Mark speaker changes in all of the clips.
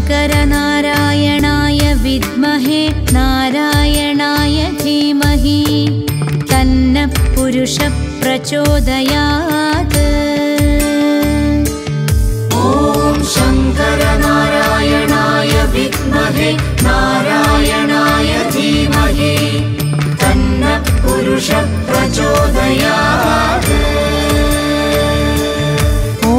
Speaker 1: शङ्करनारायणाय विद्महे नारायणाय धीमहि तन्नः पुरुषः प्रचोदयात्। ॐ शङ्करनारायणाय विद्महे नारायणाय धीमहि तन्नः पुरुषः प्रचोदयात्। ॐ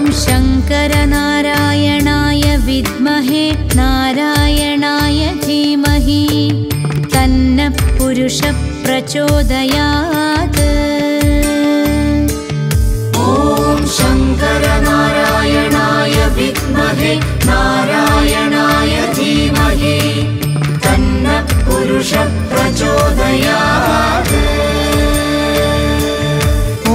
Speaker 1: शङ्करनारायणाय विद्महे नारायणाय धीमहि तन्नः पुरुषः प्रचोदयात्। ॐ शङ्करनारायणाय विद्महे नारायणाय धीमहि तन्नः पुरुषः प्रचोदयात्। ॐ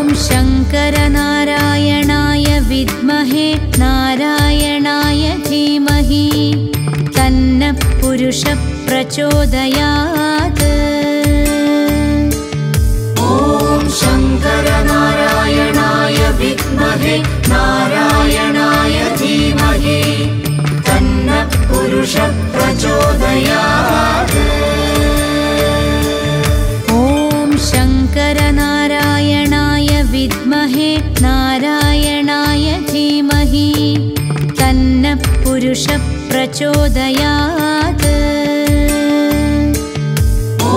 Speaker 1: शङ्करनारायणाय विद्महे नारायणाय धीमहि तन्नः पुरुषः प्रचोदयात्। ॐ शङ्करनारायणाय विद्महे नारायणाय धीमहि तन्नः पुरुषः प्रचोदयात्। ॐ शङ्करनारायणाय विद्महे नारायणाय धीमहि तन्नः पुरुषः प्रचोदयात्। ॐ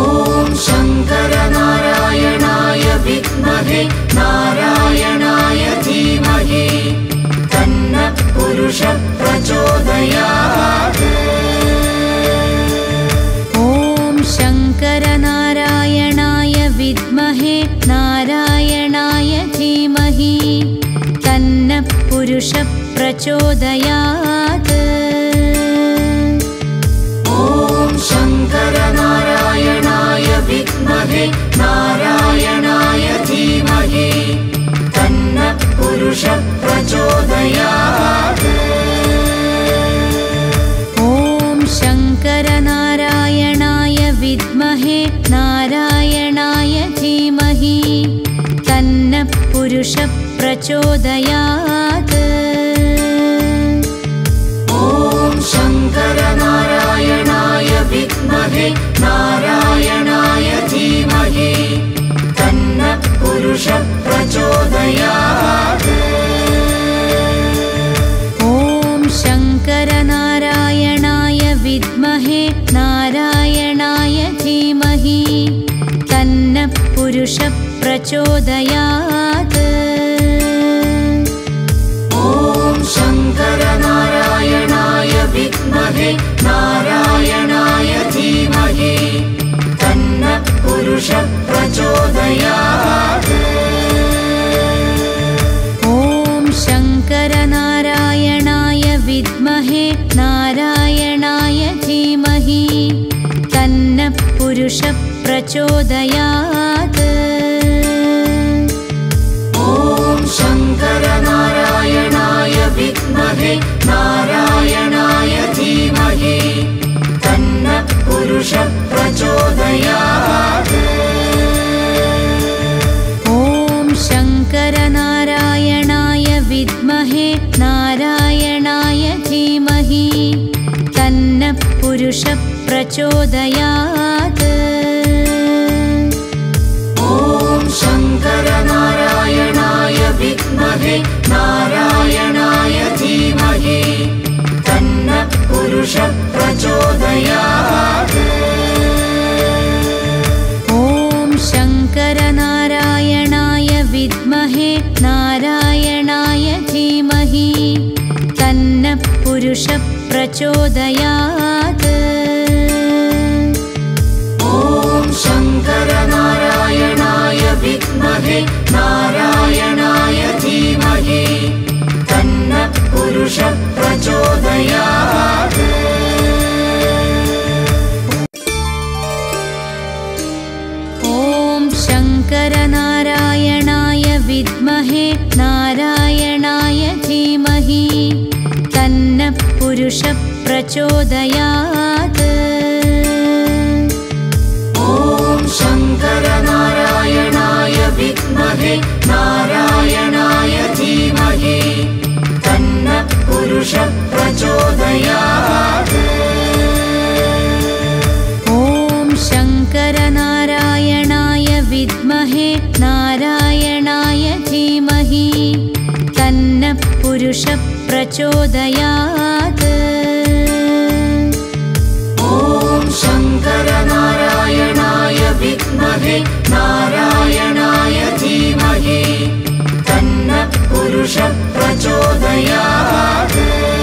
Speaker 1: शङ्करनारायणाय विद्महे नारायणाय धीमहि तन्नः पुरुषः प्रचोदयात्। ॐ शङ्करनारायणाय विद्महे नारायणाय धीमहि तन्नः पुरुषः प्रचोदयात्। ॐ शङ्करनारायणाय विद्महे नारायणाय धीमहि तन्नः पुरुषः प्रचोदयात्। ॐ शङ्करनारायणाय विद्महे नारायणाय धीमहि तन्नः पुरुषः प्रचोदयात्। ॐ शङ्करनारायणाय विद्महे नारायणाय धीमहि तन्नः पुरुषः प्रचोदयात्। ॐ शङ्करनारायणाय विद्महे नारायणाय धीमहि तन्नः पुरुषः प्रचोदयात्। ॐ शङ्करनारायणाय विद्महे नारायणाय धीमहि तन्नः पुरुषः प्रचोदयात्। ॐ शङ्करनारायणाय विद्महे नारायणाय धीमहि तन्नः पुरुषः प्रचोदयात्। ॐ शङ्करनारायणाय विद्महे नारायणाय धीमहि तन्नः पुरुषः प्रचोदयात्। ॐ शङ्करनारायणाय विद्महे नारायणाय धीमहि तन्नः पुरुषः प्रचोदयात्। ॐ शङ्करनारायणाय विद्महे नारायणाय धीमहि तन्नः पुरुषः प्रचोदयात्। ॐ शङ्करनारायणाय विद्महे नारायणाय धीमहि तन्नः पुरुषः प्रचोदयात्। ॐ शङ्करनारायणाय विद्महे नारायणाय धीमहि तन्नः पुरुषः प्रचोदयात्। ॐ शङ्करनारायणाय विद्महे नारायणाय धीमहि तन्नः पुरुषः प्रचोदयात्। ॐ शङ्करनारायणाय विद्महे नारायणाय धीमहि तन्नः पुरुषः प्रचोदयात्। प्रचोदयात्। ॐ शङ्करनारायणाय विद्महे नारायणाय धीमहि तन्नः पुरुषः प्रचोदयात्।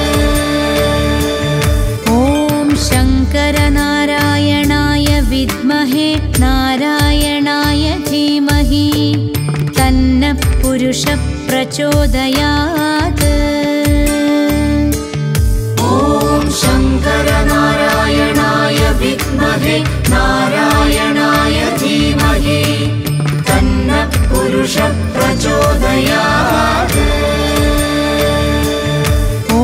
Speaker 1: ॐ शङ्करनारायणाय विद्महे नारायणाय धीमहि तन्नः पुरुषः प्रचोदयात्। ॐ शङ्करनारायणाय विद्महे नारायणाय धीमहि तन्नः पुरुषः प्रचोदयात्। ॐ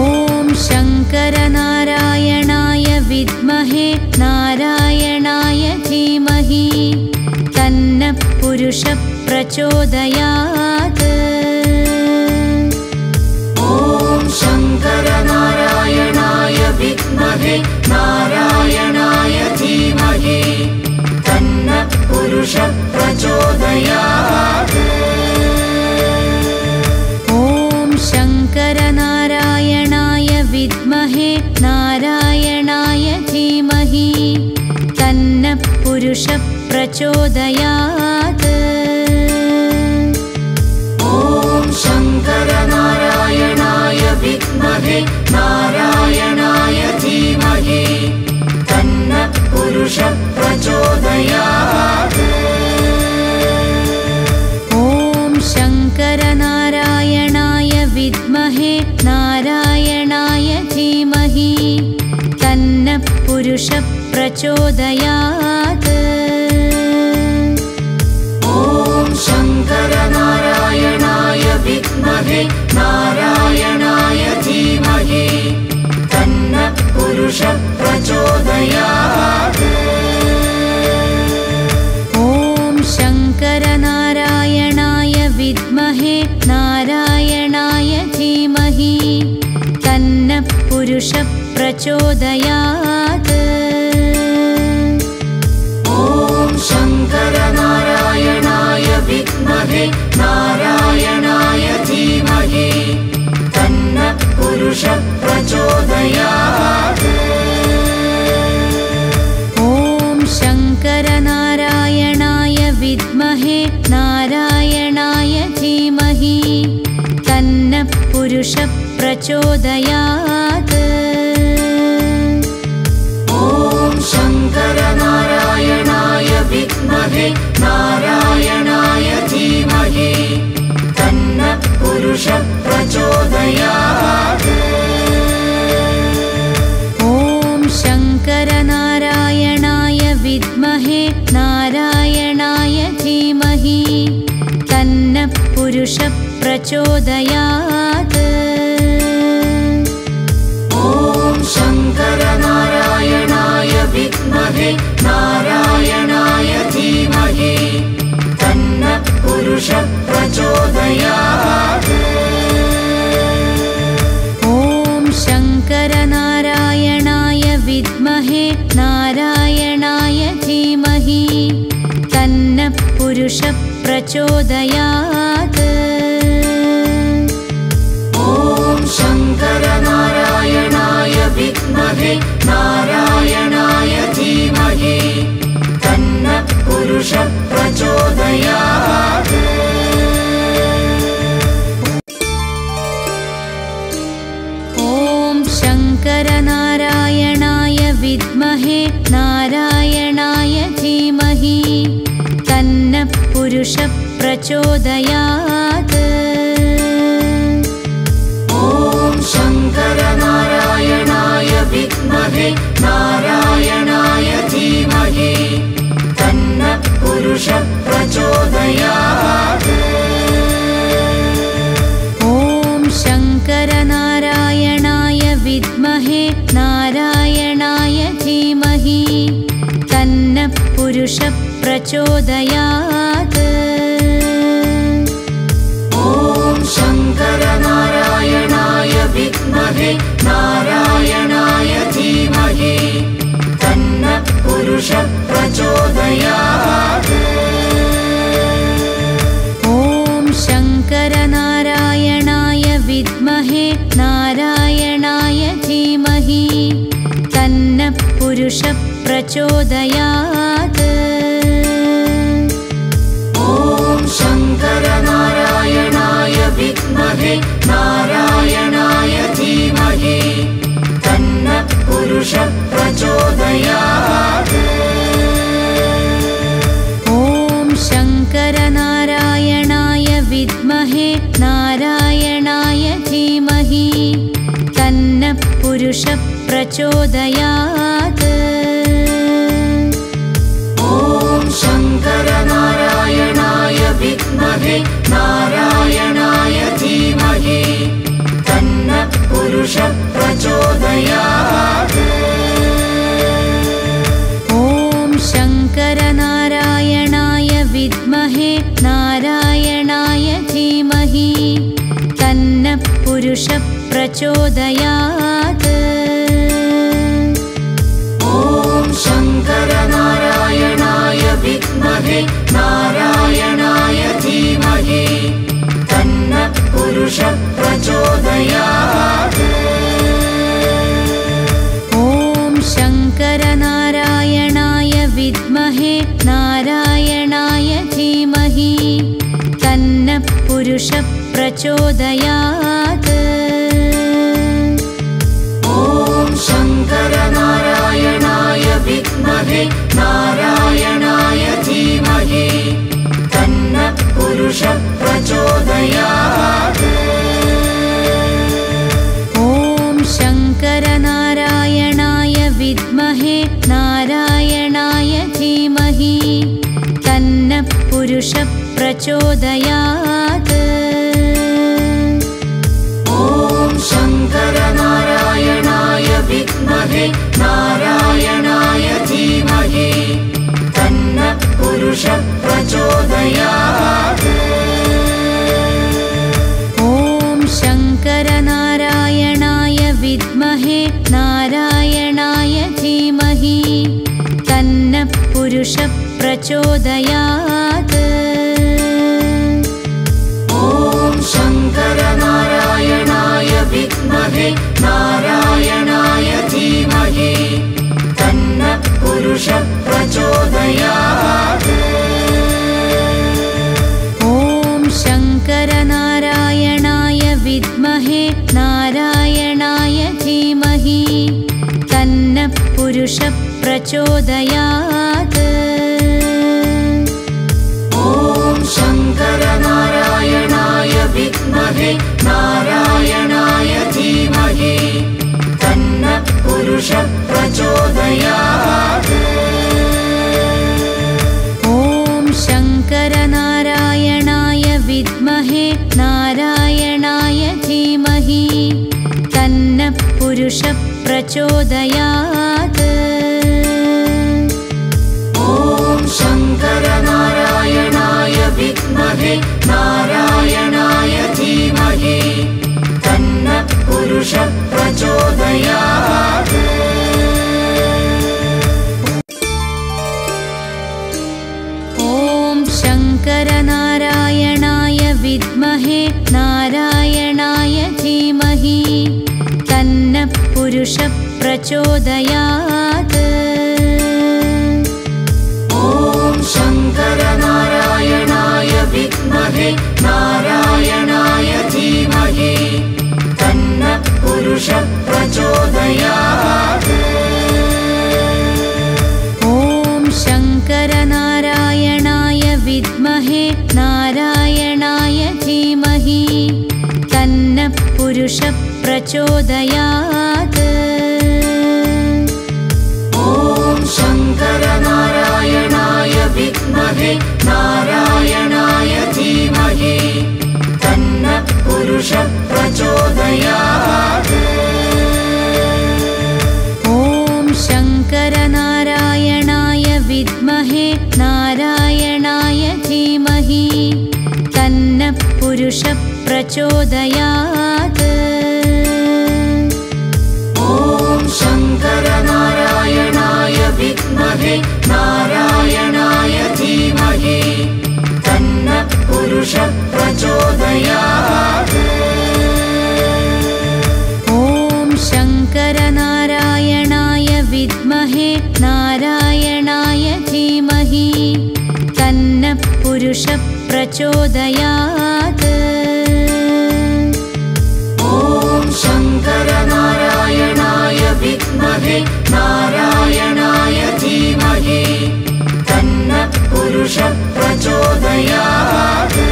Speaker 1: शङ्करनारायणाय विद्महे नारायणाय धीमहि तन्नः पुरुषः प्रचोदयात्। ॐ शङ्करनारायणाय विद्महे नारायणाय धीमहि तन्नः पुरुषः प्रचोदयात्। ॐ शङ्करनारायणाय विद्महे नारायणाय धीमहि तन्नः पुरुषः प्रचोदयात्। ॐ शङ्करनारायणाय विद्महे नारायणाय धीमहि तन्नः पुरुषः प्रचोदयात्। ॐ शङ्करनारायणाय विद्महे नारायणाय धीमहि तन्नः पुरुषः प्रचोदयात्। ॐ शङ्करनारायणाय विद्महे नारायणाय धीमहि तन्नः पुरुषः प्रचोदयात्। ॐ शङ्करनारायणाय विद्महे नारायणाय धीमहि तन्नः पुरुषः प्रचोदयात्। ॐ शङ्करनारायणाय विद्महे नारायणाय धीमहि तन्नः पुरुषः प्रचोदयात्। ॐ शङ्करनारायणाय विद्महे नारायणाय धीमहि तन्नः पुरुषः प्रचोदयात्। ॐ शङ्करनारायणाय विद्महे नारायणाय धीमहि तन्नः पुरुषः प्रचोदयात्। ॐ शङ्करनारायणाय विद्महे नारायणाय धीमहि तन्नः पुरुषः प्रचोदयात्। ॐ शङ्करनारायणाय विद्महे नारायणाय धीमहि तन्नः पुरुषः प्रचोदयात्। ॐ शङ्करनारायणाय विद्महे नारायणाय धीमहि तन्नः पुरुषः प्रचोदयात्। ॐ शङ्करनारायणाय विद्महे नारायणाय धीमहि तन्नः पुरुषः प्रचोदयात्। ॐ शङ्करनारायणाय विद्महे नारायणाय धीमहि तन्नः पुरुषः प्रचोदयात्। ॐ शङ्करनारायणाय विद्महे नारायणाय धीमहि तन्नः पुरुषः प्रचोदयात्। ॐ शङ्करनारायणाय विद्महे नारायणाय धीमहि तन्नः पुरुषः प्रचोदयात्। ॐ शङ्करनारायणाय विद्महे नारायणाय धीमहि तन्नः पुरुषः प्रचोदयात्। ॐ शङ्करनारायणाय विद्महे नारायणाय धीमहि तन्नः पुरुषः प्रचोदयात्। ॐ शङ्करनारायणाय विद्महे नारायणाय धीमहि तन्नः पुरुषः प्रचोदयात्। ॐ शङ्करनारायणाय विद्महे नारायणाय धीमहि तन्नः पुरुषः प्रचोदयात्। ॐ शङ्करनारायणाय विद्महे नारायणाय धीमहि तन्नः पुरुषः प्रचोदयात्। ॐ शङ्करनारायणाय विद्महे नारायणाय धीमहि तन्नः पुरुषः प्रचोदयात्। ॐ शङ्करनारायणाय विद्महे नारायणाय धीमहि तन्नः पुरुषः प्रचोदयात्। ॐ शङ्करनारायणाय विद्महे नारायणाय धीमहि तन्नः पुरुषः प्रचोदयात्। ॐ शङ्करनारायणाय विद्महे नारायणाय धीमहि तन्नः पुरुषः प्रचोदयात्। ॐ शङ्करनारायणाय विद्महे नारायणाय धीमहि तन्नः पुरुषः प्रचोदयात्। ॐ शङ्करनारायणाय विद्महे नारायणाय धीमहि तन्नः पुरुषः प्रचोदयात्। ॐ शङ्करनारायणाय विद्महे नारायणाय धीमहि तन्नः पुरुषः प्रचोदयात्। ॐ शङ्करनारायणाय विद्महे नारायणाय धीमहि तन्नः पुरुषः प्रचोदयात्। ॐ शङ्करनारायणाय विद्महे नारायणाय धीमहि तन्नः पुरुषः प्रचोदयात्। ॐ शङ्करनारायणाय विद्महे नारायणाय धीमहि तन्नः पुरुषः प्रचोदयात्। ॐ शङ्करनारायणाय विद्महे नारायणाय धीमहि तन्नः पुरुषः प्रचोदयात्। ॐ शङ्करनारायणाय विद्महे नारायणाय धीमहि तन्नः पुरुषः प्रचोदयात्। ॐ शङ्करनारायणाय विद्महे नारायणाय धीमहि तन्नः पुरुषः प्रचोदयात्। ॐ शङ्करनारायणाय विद्महे नारायणाय धीमहि तन्नः पुरुषः प्रचोदयात्। ॐ शङ्करनारायणाय विद्महे नारायणाय धीमहि तन्नः पुरुषः प्रचोदयात्। ॐ शङ्करनारायणाय विद्महे नारायणाय धीमहि तन्नः पुरुषः प्रचोदयात्। ॐ शङ्करनारायणाय विद्महे नारायणाय धीमहि तन्नः पुरुषः प्रचोदयात्। ॐ शङ्करनारायणाय विद्महे नारायणाय धीमहि तन्नः पुरुषः प्रचोदयात्। प्रचोदयात्। ॐ शङ्करनारायणाय विद्महे नारायणाय धीमहि तन्नः पुरुषः प्रचोदयात्।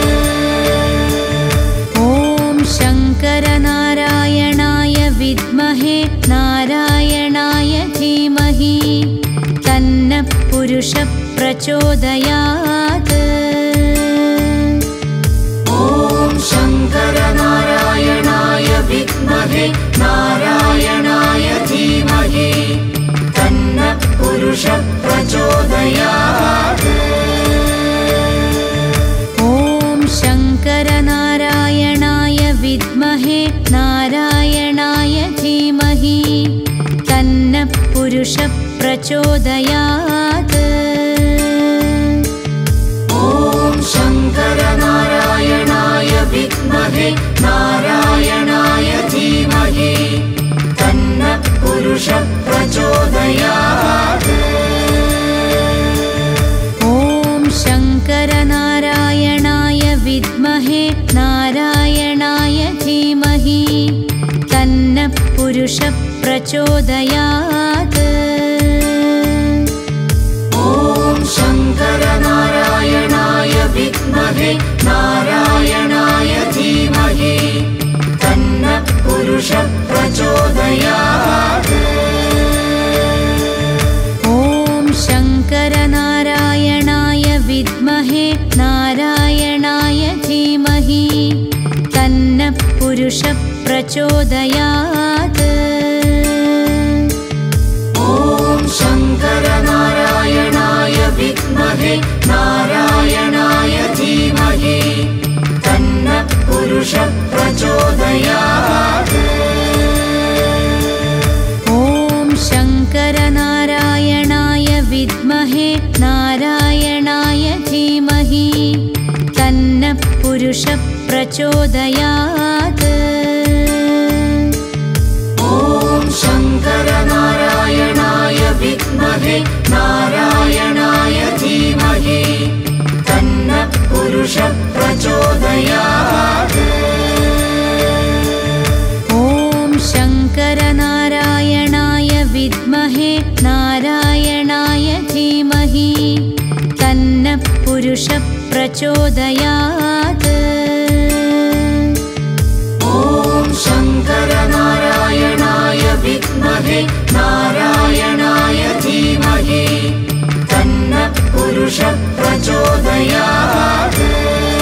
Speaker 1: ॐ शङ्करनारायणाय विद्महे नारायणाय धीमहि तन्नः पुरुषः प्रचोदयात्। ॐ शङ्करनारायणाय विद्महे नारायणाय धीमहि तन्नः पुरुषः प्रचोदयात्। ॐ शङ्करनारायणाय विद्महे नारायणाय धीमहि तन्नः पुरुषः प्रचोदयात्। ॐ शङ्करनारायणाय विद्महे नारायणाय धीमहि तन्नः पुरुषः प्रचोदयात्। ॐ शङ्करनारायणाय विद्महे नारायणाय धीमहि तन्नः पुरुषः प्रचोदयात्। ॐ शङ्करनारायणाय विद्महे नारायणाय धीमहि तन्नः पुरुषः प्रचोदयात्। ॐ शङ्करनारायणाय विद्महे नारायणाय धीमहि तन्नः पुरुषः प्रचोदयात्। ॐ शङ्करनारायणाय विद्महे नारायणाय धीमहि तन्नः पुरुषः प्रचोदयात्। ॐ शङ्करनारायणाय विद्महे नारायणाय धीमहि तन्नः पुरुषः प्रचोदयात्। ॐ शङ्करनारायणाय विद्महे नारायणाय धीमहि तन्नः पुरुषः प्रचोदयात्। ॐ शङ्करनारायणाय विद्महे नारायणाय धीमहि तन्नः पुरुषः प्रचोदयात्। ॐ शङ्करनारायणाय विद्महे नारायणाय धीमहि तन्नः पुरुषः प्रचोदयात्।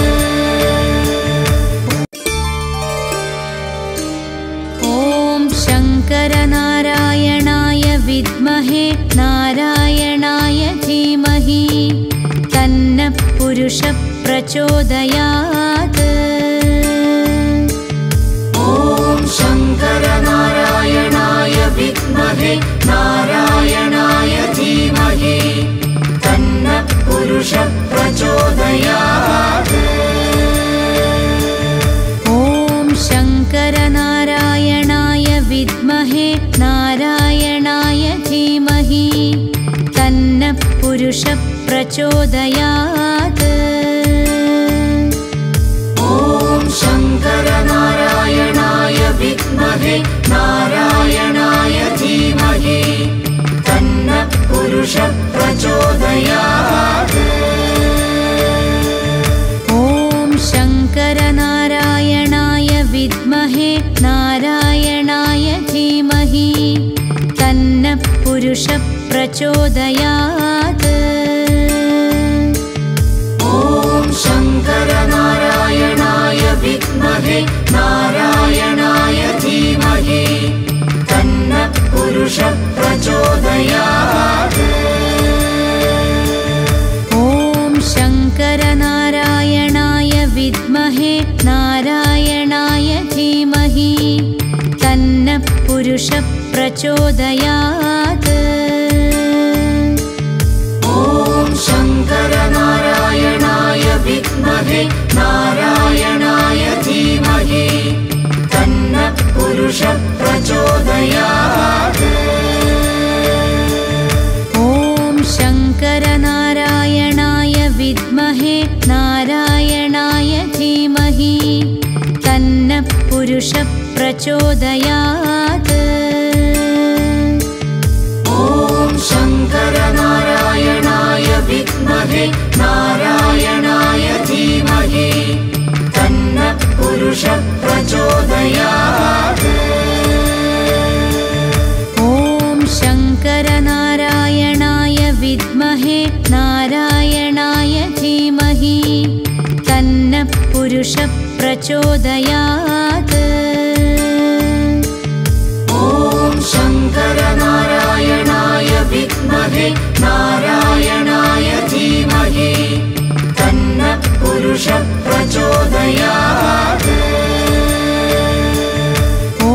Speaker 1: ॐ शङ्करनारायणाय विद्महे नारायणाय धीमहि तन्नः पुरुषः प्रचोदयात्। ॐ शङ्करनारायणाय विद्महे नारायणाय धीमहि तन्नः पुरुषः प्रचोदयात्। ॐ शङ्करनारायणाय विद्महे नारायणाय धीमहि तन्नः पुरुषः प्रचोदयात्। ॐ शङ्करनारायणाय विद्महे नारायणाय धीमहि तन्नः पुरुषः प्रचोदयात्। ॐ शङ्करनारायणाय विद्महे नारायणाय धीमहि तन्नः पुरुषः प्रचोदयात्। ॐ शङ्करनारायणाय विद्महे नारायणाय धीमहि तन्नः पुरुषः प्रचोदयात्। ॐ शङ्करनारायणाय विद्महे नारायणाय धीमहि तन्नः पुरुषः प्रचोदयात्। ॐ शङ्करनारायणाय विद्महे नारायणाय धीमहि तन्नः पुरुषः प्रचोदयात्। ॐ शङ्करनारायणाय विद्महे तन्नः प्रचोदयात्। ॐ शङ्करनारायणाय विद्महे नारायणाय धीमहि तन्नः पुरुषः प्रचोदयात्। ॐ शङ्करनारायणाय विद्महे नारायणाय धीमहि तन्नः पुरुषः प्रचोदयात्। ॐ शङ्करनारायणाय विद्महे नारायणाय धीमहि तन्नः पुरुषः प्रचोदयात्। ॐ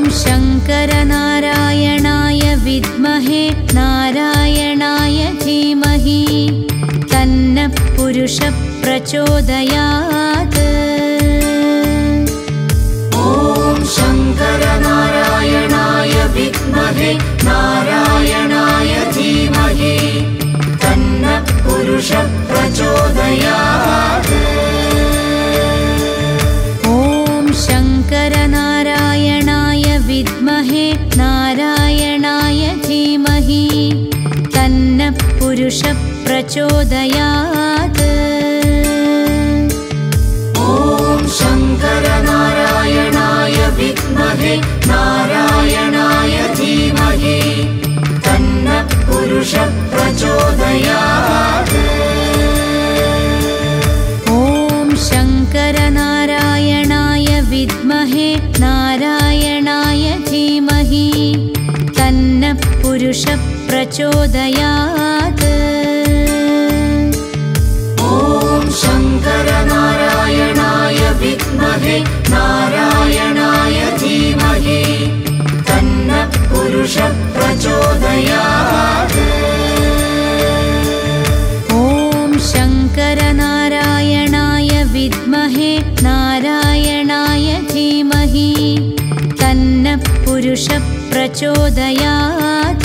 Speaker 1: शङ्करनारायणाय विद्महे नारायणाय धीमहि तन्नः पुरुषः प्रचोदयात्। ॐ शङ्करनारायणाय विद्महे नारायणाय धीमहि तन्नः पुरुषः प्रचोदयात्। ॐ शङ्करनारायणाय विद्महे नारायणाय धीमहि तन्नः पुरुषः प्रचोदयात्। ॐ शङ्करनारायणाय विद्महे नारायणाय धीमहि तन्नः पुरुषः प्रचोदयात्। ॐ शङ्करनारायणाय विद्महे नारायणाय धीमहि तन्नः पुरुषः प्रचोदयात्। ॐ शङ्करनारायणाय विद्महे नारायणाय धीमहि तन्नः पुरुषः प्रचोदयात्। ॐ शङ्करनारायणाय विद्महे नारायणाय धीमहि तन्नः पुरुषः प्रचोदयात्।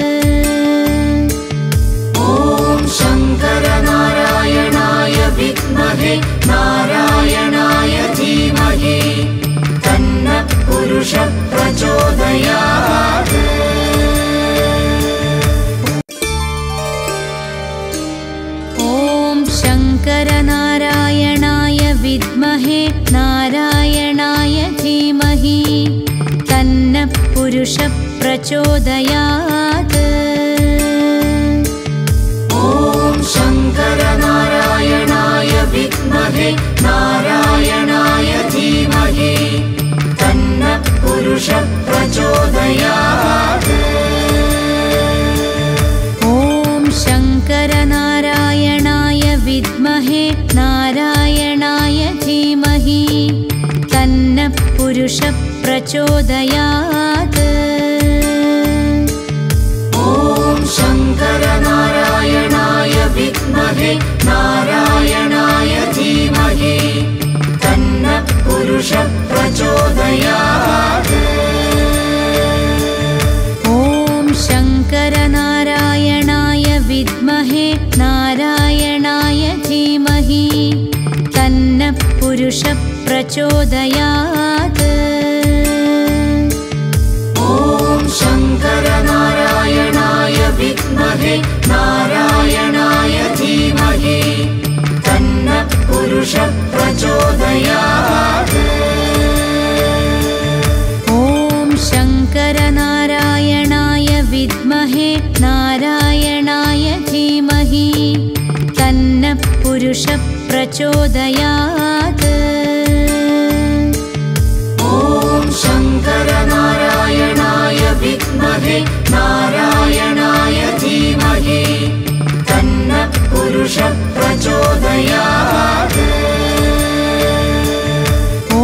Speaker 1: ॐ शङ्करनारायणाय विद्महे नारायणाय धीमहि तन्नः पुरुषः प्रचोदयात्। ॐ शङ्करनारायणाय विद्महे नारायणाय धीमहि तन्नः पुरुषः प्रचोदयात्। ॐ शङ्करनारायणाय विद्महे नारायणाय धीमहि तन्नः पुरुषः प्रचोदयात्। ॐ शङ्करनारायणाय विद्महे नारायणाय धीमहि तन्नः पुरुषः प्रचोदयात्। ॐ शङ्करनारायणाय विद्महे नारायणाय धीमहि तन्नः पुरुषः प्रचोदयात्। ॐ शङ्करनारायणाय विद्महे नारायणाय धीमहि तन्नः पुरुषः प्रचोदयात्। ॐ शङ्करनारायणाय विद्महे नारायणाय धीमहि तन्नः पुरुषः प्रचोदयात्। ॐ शङ्करनारायणाय विद्महे नारायणाय धीमहि तन्नः पुरुषः प्रचोदयात्। ॐ शङ्करनारायणाय विद्महे नारायणाय धीमहि तन्नः पुरुषः प्रचोदयात्। ॐ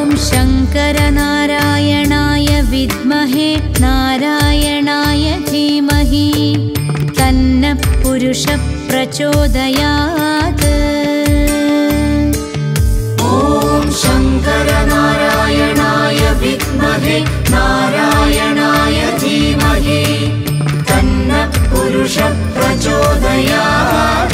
Speaker 1: शङ्करनारायणाय विद्महे नारायणाय धीमहि तन्नः पुरुषः प्रचोदयात्। ॐ शङ्करनारायणाय विद्महे नारायणाय धीमहि तन्नः पुरुषः प्रचोदयात्।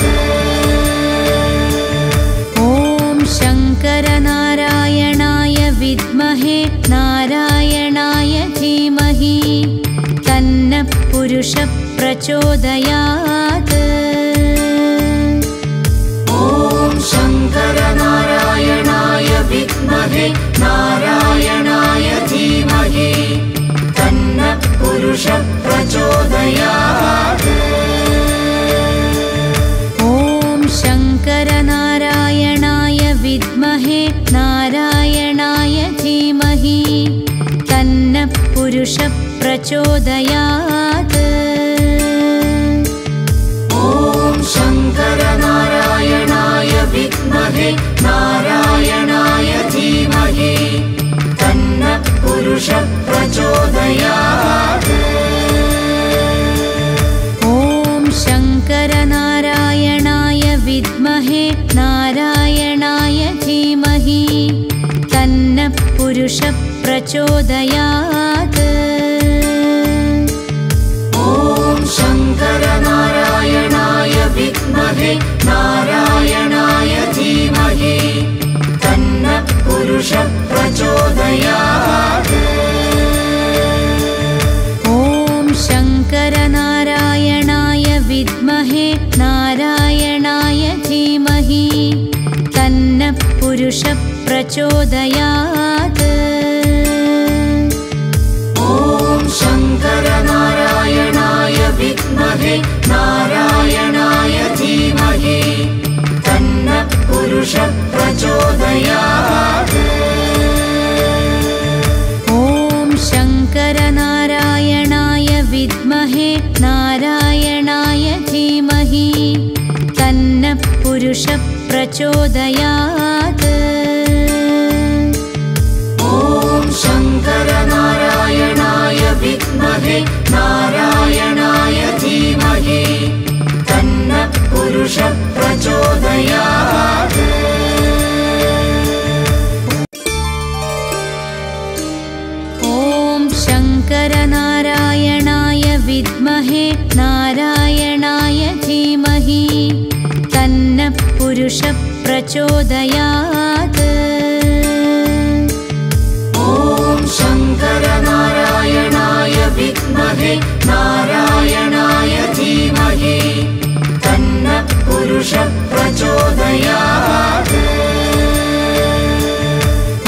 Speaker 1: ॐ शङ्करनारायणाय विद्महे विद्महे नारायणाय धीमहि तन्नः पुरुषः प्रचोदयात्। ॐ शङ्करनारायणाय विद्महे नारायणाय धीमहि तन्नः पुरुषः प्रचोदयात्। ॐ शङ्करनारायणाय विद्महे नारायणाय धीमहि तन्नः पुरुषः प्रचोदयात्। ॐ शङ्करनारायणाय विद्महे नारायणाय धीमहि तन्नः पुरुषः प्रचोदयात्। ॐ शङ्करनारायणाय विद्महे नारायणाय धीमहि तन्नः पुरुषः प्रचोदयात्। ॐ शङ्करनारायणाय विद्महे नारायणाय धीमहि तन्नः पुरुषः प्रचोदयात्। ॐ शङ्करनारायणाय विद्महे नारायणाय धीमहि तन्नः पुरुषः प्रचोदयात्। ॐ शङ्करनारायणाय विद्महे नारायणाय धीमहि तन्नः पुरुषः प्रचोदयात्। ॐ शङ्करनारायणाय विद्महे नारायणाय धीमहि तन्नः पुरुषः प्रचोदयात्। ॐ शङ्करनारायणाय विद्महे नारायणाय धीमहि तन्नः पुरुषः प्रचोदयात्। ॐ शङ्करनारायणाय विद्महे नारायणाय धीमहि तन्नः पुरुषः प्रचोदयात्। ॐ शङ्करनारायणाय विद्महे नारायणाय धीमहि तन्नः पुरुषः प्रचोदयात्। ॐ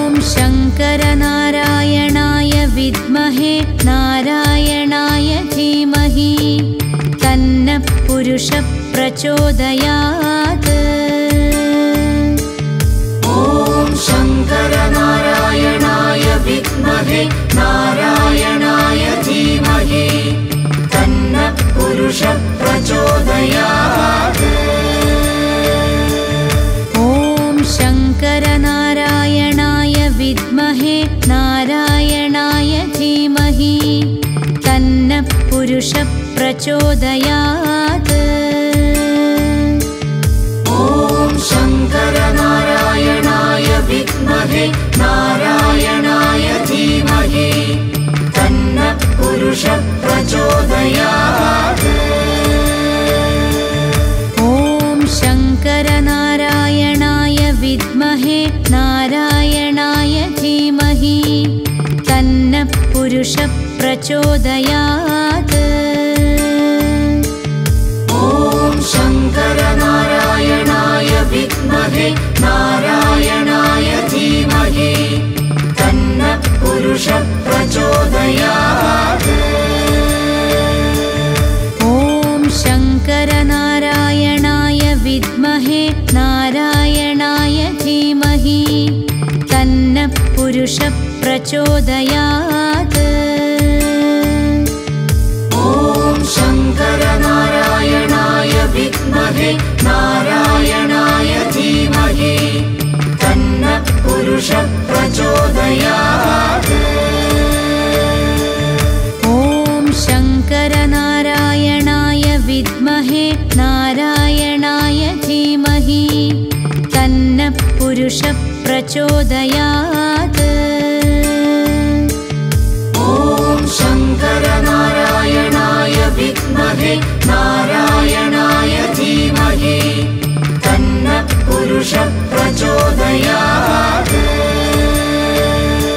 Speaker 1: शङ्करनारायणाय विद्महे नारायणाय धीमहि तन्नः पुरुषः प्रचोदयात्। ॐ शङ्करनारायणाय विद्महे नारायणाय धीमहि तन्नः पुरुषः प्रचोदयात्। ॐ शङ्करनारायणाय विद्महे नारायणाय धीमहि तन्नः पुरुषः प्रचोदयात्। ॐ शङ्करनारायणाय विद्महे नारायणाय धीमहि तन्नः पुरुषः प्रचोदयात्। ॐ शङ्करनारायणाय विद्महे नारायणाय धीमहि तन्नः पुरुषः प्रचोदयात्। ॐ शङ्करनारायणाय विद्महे नारायणाय धीमहि तन्नः पुरुषः प्रचोदयात्। ॐ शङ्करनारायणाय विद्महे नारायणाय धीमहि तन्नः पुरुषः प्रचोदयात्। ॐ शङ्करनारायणाय विद्महे नारायणाय धीमहि तन्नः पुरुषः प्रचोदयात्। ॐ शङ्करनारायणाय विद्महे नारायणाय धीमहि तन्नः पुरुषः प्रचोदयात्। ॐ शङ्करनारायणाय विद्महे नारायणाय धीमहि तन्नः पुरुषः प्रचोदयात्।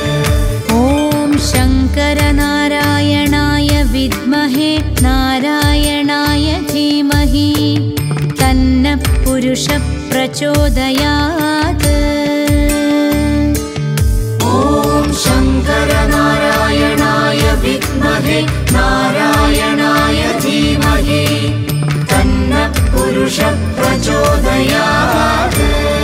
Speaker 1: प्रचोदयात्।
Speaker 2: ॐ शङ्करनारायणाय विद्महे नारायणाय धीमहि तन्नः पुरुषः प्रचोदयात्।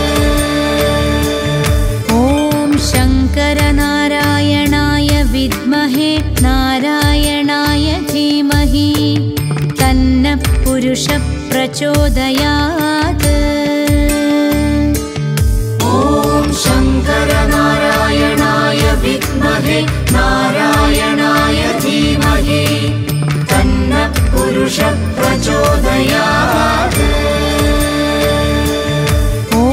Speaker 1: ॐ शङ्करनारायणाय विद्महे नारायणाय धीमहि तन्नः पुरुषः प्रचोदयात्।
Speaker 2: ॐ शङ्करनारायणाय विद्महे नारायणाय धीमहि तन्नः पुरुषः प्रचोदयात्।
Speaker 1: ॐ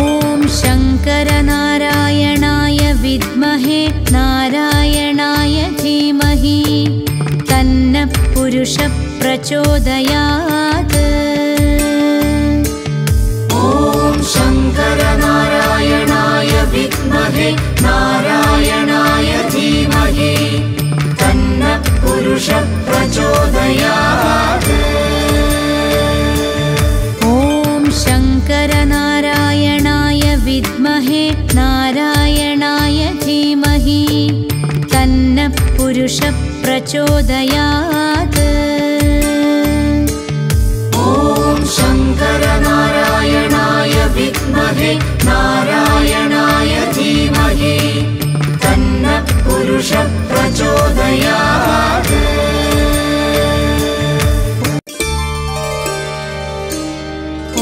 Speaker 1: शङ्करनारायणाय विद्महे नारायणाय धीमहि तन्नः पुरुषः प्रचोदयात्।
Speaker 2: ॐ शङ्करनारायणाय विद्महे नारायणाय धीमहि तन्नः पुरुषः प्रचोदयात्।
Speaker 1: ॐ शङ्करनारायणाय विद्महे नारायणाय धीमहि तन्नः पुरुषः प्रचोदयात्।
Speaker 2: ॐ शङ्करनारायणाय विद्महे नारायणाय धीमहि तन्नः पुरुषः प्रचोदयात्।
Speaker 1: ॐ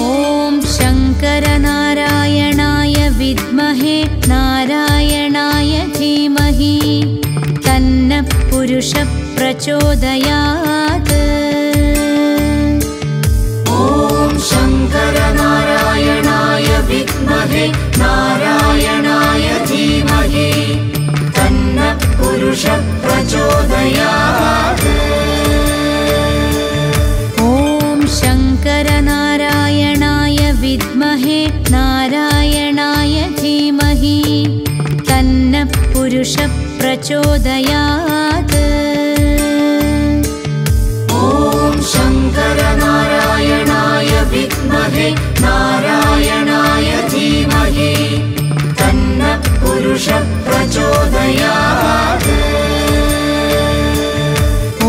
Speaker 1: शङ्करनारायणाय विद्महे नारायणाय धीमहि तन्नः पुरुषः प्रचोदयात्।
Speaker 2: ॐ शङ्करनारायणाय विद्महे नारायणाय धीमहि तन्नः पुरुषः प्रचोदयात्।
Speaker 1: ॐ शङ्करनारायणाय विद्महे नारायणाय धीमहि तन्नः पुरुषः प्रचोदयात्।
Speaker 2: ॐ शङ्करनारायणाय विद्महे नारायणाय धीमहि तन्नः पुरुषः प्रचोदयात्।
Speaker 1: ॐ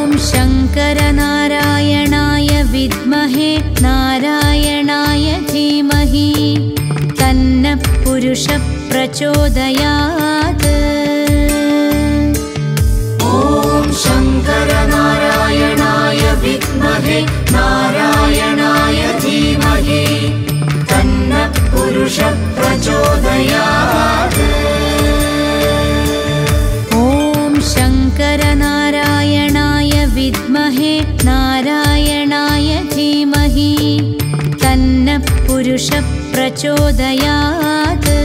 Speaker 1: शङ्करनारायणाय विद्महे नारायणाय धीमहि तन्नः पुरुषः प्रचोदयात्।
Speaker 2: ॐ शङ्करनारायणाय विद्महे नारायणाय धीमहि तन्नः पुरुषः प्रचोदयात्।
Speaker 1: ॐ शङ्करनारायणाय विद्महे नारायणाय धीमहि तन्नः पुरुषः प्रचोदयात्।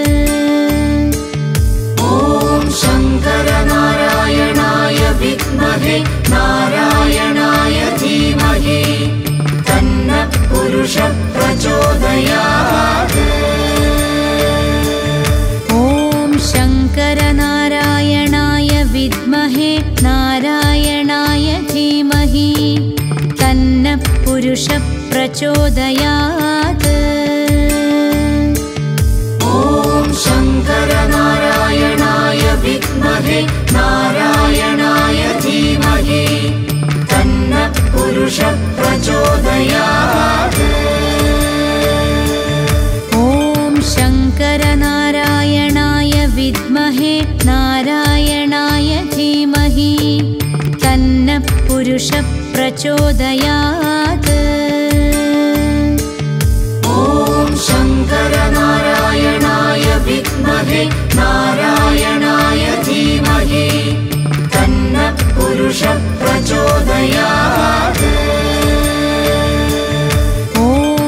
Speaker 2: ॐ शङ्करनारायणाय विद्महे नारायणाय धीमहि तन्नः पुरुषः प्रचोदयात्।
Speaker 1: ॐ शङ्करनारायणाय विद्महे नारायणाय धीमहि तन्नः पुरुषः प्रचोदयात्।
Speaker 2: ॐ शङ्करनारायणाय विद्महे नारायणाय धीमहि तन्नः पुरुषः प्रचोदयात्।
Speaker 1: ॐ शङ्करनारायणाय विद्महे नारायणाय धीमहि तन्नः पुरुषः प्रचोदयात्।
Speaker 2: ॐ शङ्करनारायणाय विद्महे नारायणाय धीमहि तन्नः पुरुषः प्रचोदयात्।
Speaker 1: ॐ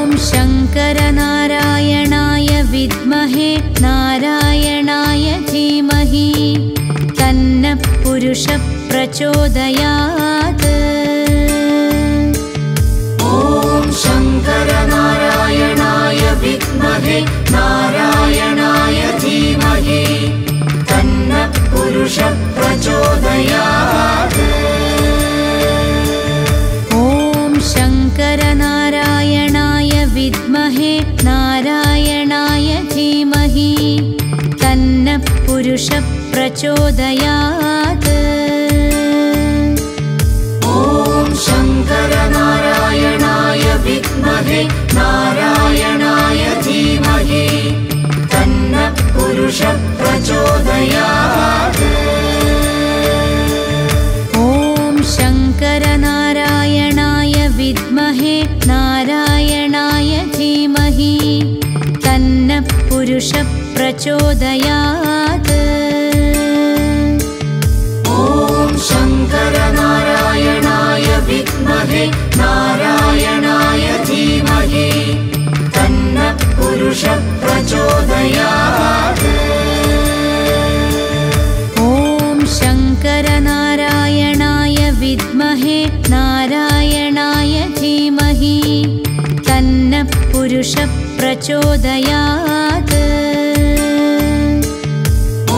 Speaker 1: शङ्करनारायणाय विद्महे नारायणाय धीमहि तन्नः पुरुषः प्रचोदयात्।
Speaker 2: ॐ शङ्करनारायणाय विद्महे नारायणाय धीमहि तन्नः पुरुषः प्रचोदयात्।
Speaker 1: ॐ शङ्करनारायणाय विद्महे प्रचोदयात्।
Speaker 2: ॐ शङ्करनारायणाय विद्महे नारायणाय धीमहि तन्नः पुरुषः प्रचोदयात्।
Speaker 1: ॐ शङ्करनारायणाय विद्महे नारायणाय धीमहि तन्नः पुरुषः प्रचोदयात्।
Speaker 2: ॐ शङ्करनारायणाय विद्महे नारायणाय धीमहि तन्नः पुरुषः प्रचोदयात्।
Speaker 1: ॐ शङ्करनारायणाय विद्महे नारायणाय धीमहि तन्नः पुरुषः प्रचोदयात्।
Speaker 2: ॐ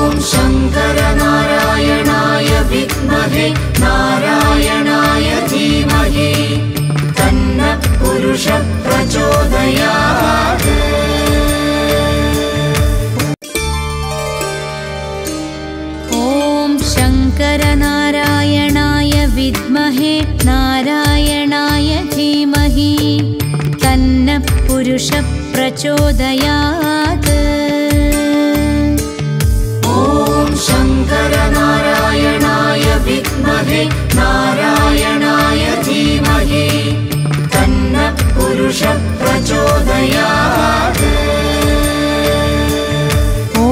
Speaker 2: शङ्करनारायणाय विद्महे नारायणाय धीमहि तन्नः पुरुषः प्रचोदयात्।
Speaker 1: ॐ शङ्करनारायणाय विद्महे नारायणाय धीमहि तन्नः पुरुषः प्रचोदयात्।
Speaker 2: ॐ शङ्करनारायणाय विद्महे नारायणाय धीमहि तन्नः पुरुषः प्रचोदयात्।
Speaker 1: ॐ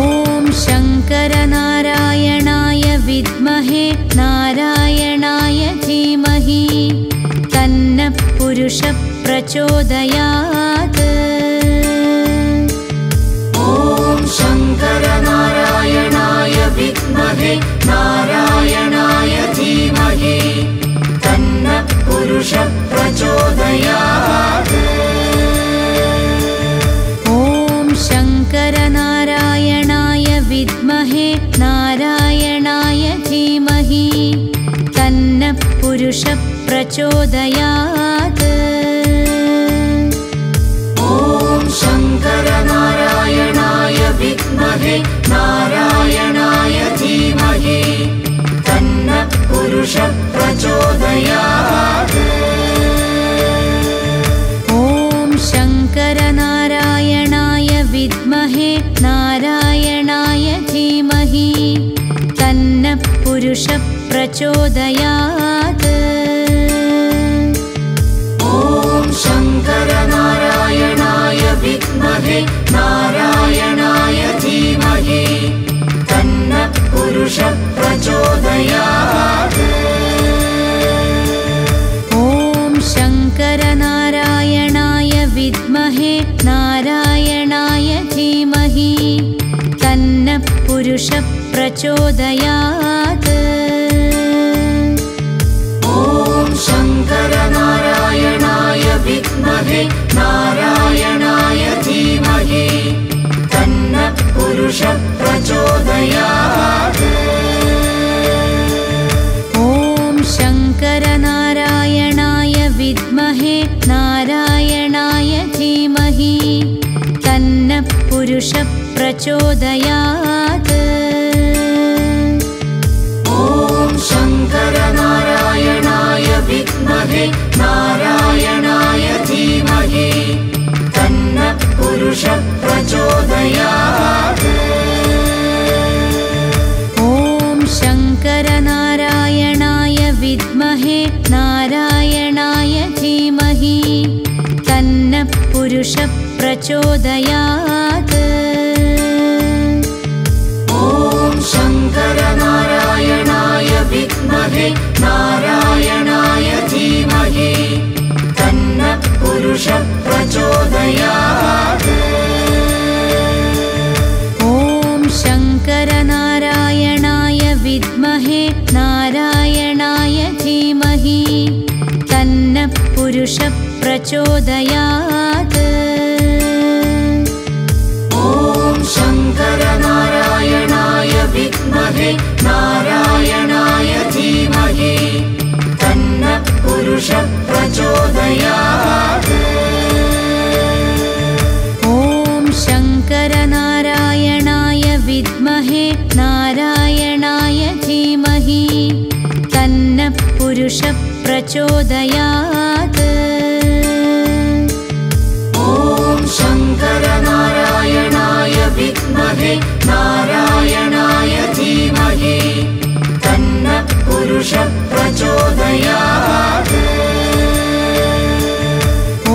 Speaker 1: शङ्करनारायणाय विद्महे नारायणाय धीमहि तन्नः पुरुषः प्रचोदयात्।
Speaker 2: ॐ शङ्करनारायणाय विद्महे नारायणाय धीमहि तन्नः पुरुषः प्रचोदयात्।
Speaker 1: ॐ शङ्करनारायणाय विद्महे नारायणाय धीमहि तन्नः पुरुषः प्रचोदयात्।
Speaker 2: ॐ शङ्करनारायणाय विद्महे नारायणाय धीमहि तन्नः पुरुषः प्रचोदयात्।
Speaker 1: ॐ शङ्करनारायणाय विद्महे नारायणाय धीमहि तन्नः पुरुषः प्रचोदयात्।
Speaker 2: ॐ शङ्करनारायणाय विद्महे नारायणाय धीमहि तन्नः पुरुषः प्रचोदयात्।
Speaker 1: ॐ शङ्करनारायणाय विद्महे नारायणाय धीमहि तन्नः पुरुषः प्रचोदयात्।
Speaker 2: ॐ शङ्करनारायणाय विद्महे नारायणाय धीमहि तन्नः पुरुषः प्रचोदयात्।
Speaker 1: ॐ शङ्करनारायणाय विद्महे नारायणाय धीमहि तन्नः पुरुषः प्रचोदयात्।
Speaker 2: ॐ शङ्करनारायणाय विद्महे नारायणाय धीमहि तन्नः पुरुषः प्रचोदयात्।
Speaker 1: ॐ शङ्करनारायणाय विद्महे नारायणाय धीमहि तन्नः पुरुषः प्रचोदयात्।
Speaker 2: ॐ शङ्करनारायणाय विद्महे नारायणाय धीमहि तन्नः पुरुषः प्रचोदयात्।
Speaker 1: ॐ शङ्करनारायणाय विद्महे नारायणाय धीमहि तन्नः पुरुषः प्रचोदयात्।
Speaker 2: ॐ शङ्करनारायणाय विद्महे नारायणाय धीमहि तन्नः पुरुषः प्रचोदयात्।
Speaker 1: ॐ शङ्करनारायणाय विद्महे नारायणाय प्रचोदयात्।
Speaker 2: ॐ शङ्करनारायणाय विद्महे नारायणाय धीमहि तन्नः पुरुषः प्रचोदयात्।
Speaker 1: ॐ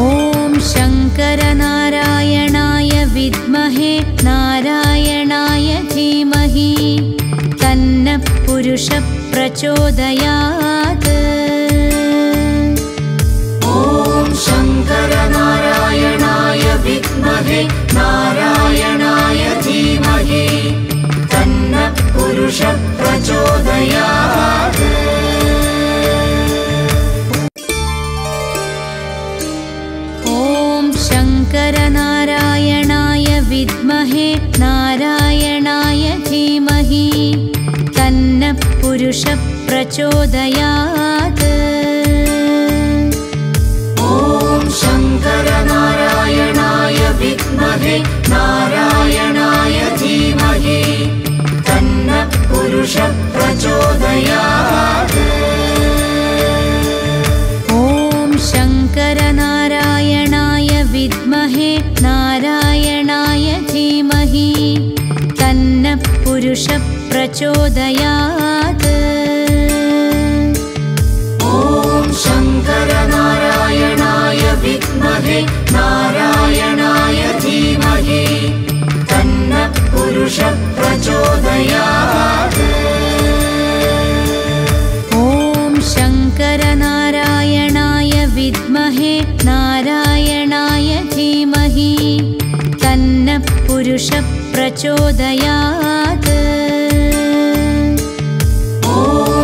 Speaker 1: शङ्करनारायणाय विद्महे नारायणाय धीमहि तन्नः पुरुषः प्रचोदयात्।
Speaker 2: ॐ शङ्करनारायणाय विद्महे नारायणाय धीमहि तन्नः पुरुषः प्रचोदयात्।
Speaker 1: ॐ शङ्करनारायणाय विद्महे नारायणाय धीमहि तन्नः पुरुषः प्रचोदयात्।
Speaker 2: ॐ शङ्करनारायणाय विद्महे नारायणाय धीमहि तन्नः पुरुषः प्रचोदयात्।
Speaker 1: ॐ शङ्करनारायणाय विद्महे नारायणाय धीमहि तन्नः पुरुषः प्रचोदयात्।
Speaker 2: ॐ शङ्करनारायणाय विद्महे नारायणाय धीमहि तन्नः पुरुषः प्रचोदयात्।
Speaker 1: ॐ शङ्करनारायणाय विद्महे नारायणाय धीमहि तन्नः पुरुषः प्रचोदयात्।
Speaker 2: ॐ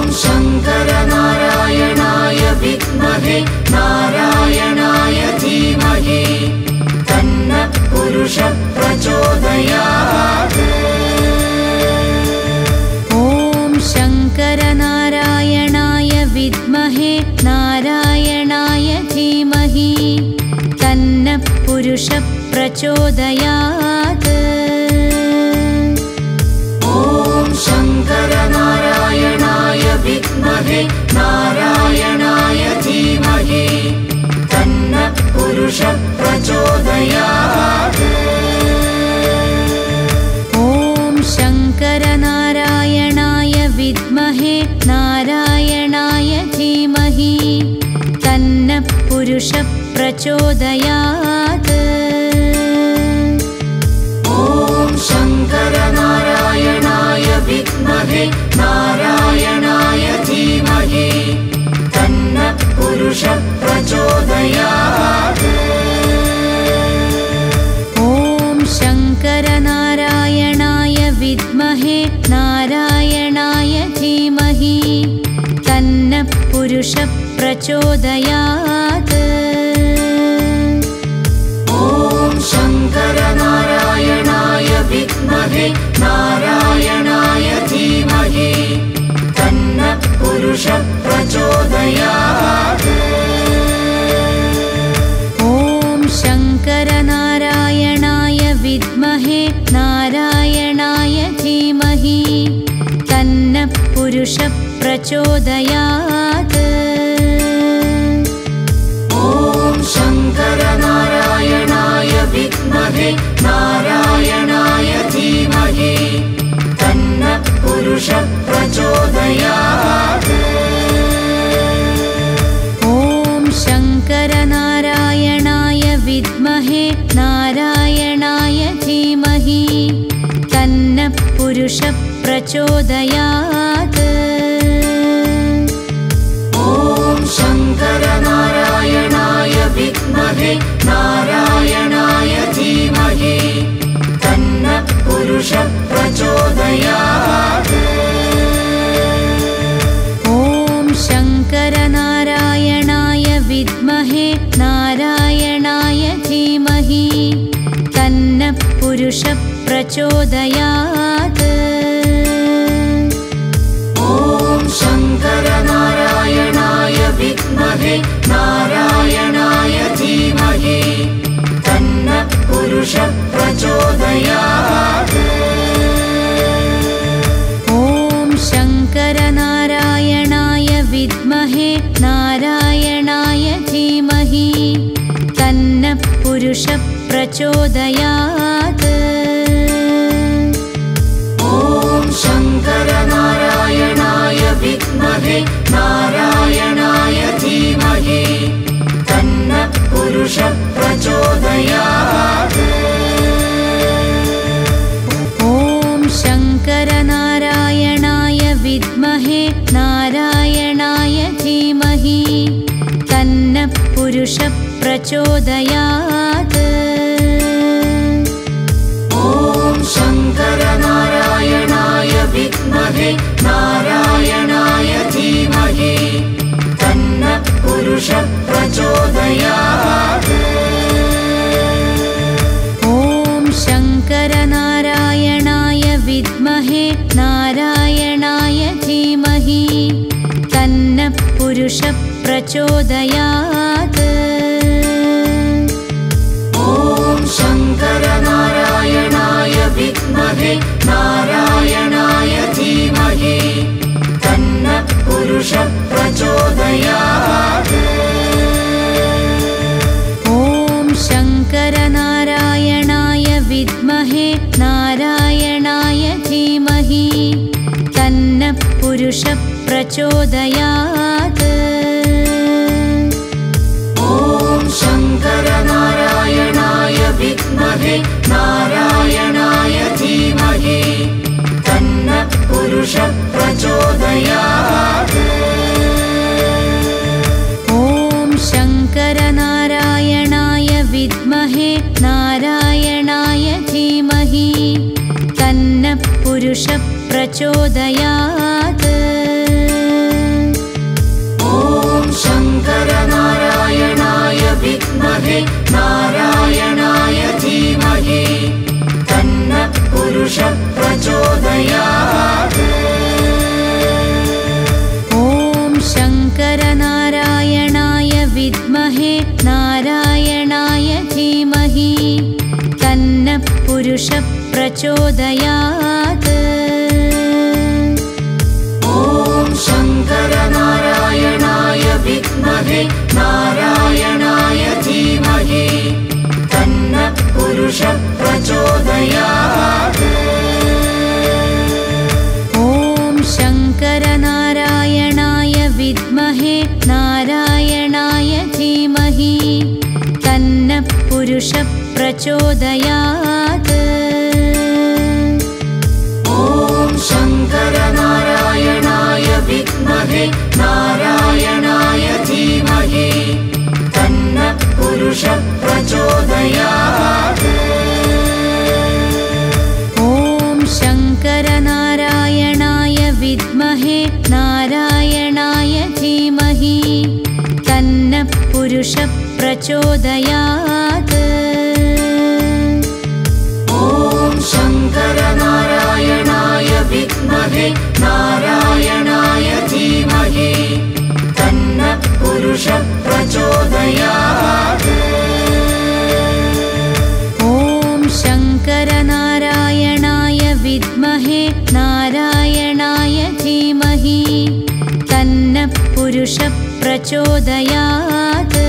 Speaker 2: शङ्करनारायणाय विद्महे नारायणाय धीमहि तन्नः पुरुषः प्रचोदयात्।
Speaker 1: ॐ शङ्करनारायणाय विद्महे नारायणाय धीमहि तन्नः पुरुषः प्रचोदयात्।
Speaker 2: ॐ शङ्करनारायणाय विद्महे नारायणाय धीमहि तन्नः पुरुषः प्रचोदयात्।
Speaker 1: ॐ शङ्करनारायणाय विद्महे नारायणाय धीमहि तन्नः पुरुषः प्रचोदयात्।
Speaker 2: ॐ शङ्करनारायणाय विद्महे नारायणाय धीमहि तन्नः पुरुषः प्रचोदयात्।
Speaker 1: ॐ शङ्करनारायणाय विद्महे नारायणाय धीमहि तन्नः पुरुषः प्रचोदयात्।
Speaker 2: ॐ शङ्करनारायणाय विद्महे नारायणाय धीमहि तन्नः पुरुषः प्रचोदयात्।
Speaker 1: ॐ शङ्करनारायणाय विद्महे नारायणाय धीमहि तन्नः पुरुषः प्रचोदयात्।
Speaker 2: ॐ शङ्करनारायणाय विद्महे नारायणाय धीमहि तन्नः पुरुषः प्रचोदयात्।
Speaker 1: ॐ शङ्करनारायणाय विद्महे नारायणाय धीमहि तन्नः पुरुषः प्रचोदयात्।
Speaker 2: ॐ शङ्करनारायणाय विद्महे नारायणाय धीमहि तन्नः पुरुषः प्रचोदयात्।
Speaker 1: ॐ शङ्करनारायणाय विद्महे नारायणाय धीमहि तन्नः पुरुषः प्रचोदयात्।
Speaker 2: ॐ शङ्करनारायणाय विद्महे नारायणाय धीमहि तन्नः पुरुषः प्रचोदयात्।
Speaker 1: ॐ शङ्करनारायणाय विद्महे नारायणाय धीमहि तन्नः पुरुषः प्रचोदयात्।
Speaker 2: ॐ शङ्करनारायणाय विद्महे नारायणाय धीमहि तन्नः पुरुषः प्रचोदयात्।
Speaker 1: ॐ शङ्करनारायणाय विद्महे नारायणाय धीमहि तन्नः पुरुषः प्रचोदयात्।
Speaker 2: ॐ शङ्करनारायणाय विद्महे नारायणाय धीमहि तन्नः पुरुषः प्रचोदयात्।
Speaker 1: ॐ शङ्करनारायणाय विद्महे नारायणाय धीमहि तन्नः पुरुषः प्रचोदयात्।
Speaker 2: ॐ शङ्करनारायणाय विद्महे नारायणाय धीमहि तन्नः पुरुषः प्रचोदयात्।
Speaker 1: ॐ शङ्करनारायणाय विद्महे नारायणाय धीमहि तन्नः पुरुषः प्रचोदयात्।
Speaker 2: ॐ शङ्करनारायणाय विद्महे नारायणाय धीमहि तन्नः पुरुषः प्रचोदयात्।
Speaker 1: ॐ शङ्करनारायणाय विद्महे नारायणाय धीमहि तन्नः पुरुषः प्रचोदयात्।
Speaker 2: ॐ शङ्करनारायणाय विद्महे नारायणाय धीमहि तन्नः पुरुषः प्रचोदयात्।
Speaker 1: ॐ शङ्करनारायणाय विद्महे नारायणाय धीमहि तन्नः पुरुषः प्रचोदयात्।
Speaker 2: ॐ शङ्करनारायणाय विद्महे नारायणाय धीमहि तन्नः पुरुषः प्रचोदयात्।
Speaker 1: ॐ शङ्करनारायणाय विद्महे नारायणाय धीमहि तन्नः पुरुषः प्रचोदयात्।
Speaker 2: ॐ शङ्करनारायणाय विद्महे नारायणाय धीमहि तन्नः पुरुषः प्रचोदयात्।
Speaker 1: ॐ शङ्करनारायणाय विद्महे नारायणाय धीमहि तन्नः पुरुषः प्रचोदयात्।
Speaker 2: ॐ शङ्करनारायणाय विद्महे नारायणाय धीमहि तन्नः पुरुषः प्रचोदयात्।
Speaker 1: ॐ शङ्करनारायणाय विद्महे नारायणाय धीमहि तन्नः पुरुषः प्रचोदयात्।